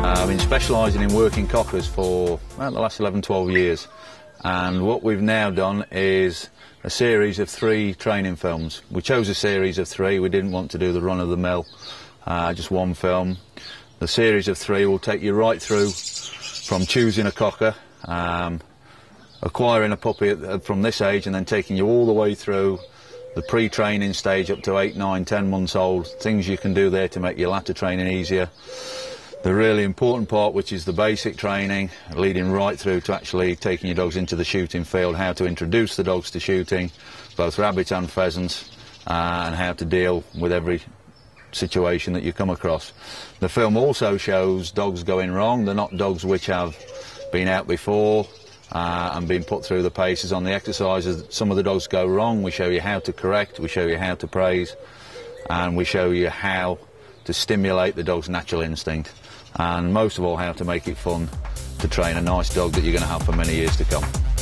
I've been specialising in working cockers for the last 11-12 years, and what we've now done is a series of 3 training films. We chose a series of 3, we didn't want to do the run-of-the-mill, just one film. The series of 3 will take you right through from choosing a cocker, acquiring a puppy from this age, and then taking you all the way through the pre-training stage up to 8, 9, 10 months old, things you can do there to make your latter training easier. The really important part, which is the basic training, leading right through to actually taking your dogs into the shooting field, how to introduce the dogs to shooting, both rabbits and pheasants, and how to deal with every situation that you come across. The film also shows dogs going wrong. They're not dogs which have been out before and been put through the paces on the exercises. Some of the dogs go wrong. We show you how to correct, we show you how to praise, and we show you how to stimulate the dog's natural instinct, and most of all how to make it fun to train a nice dog that you're going to have for many years to come.